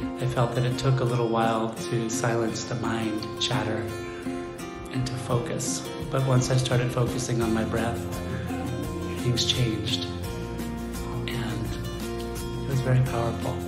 I felt that it took a little while to silence the mind chatter and to focus. But once I started focusing on my breath, things changed. And it was very powerful.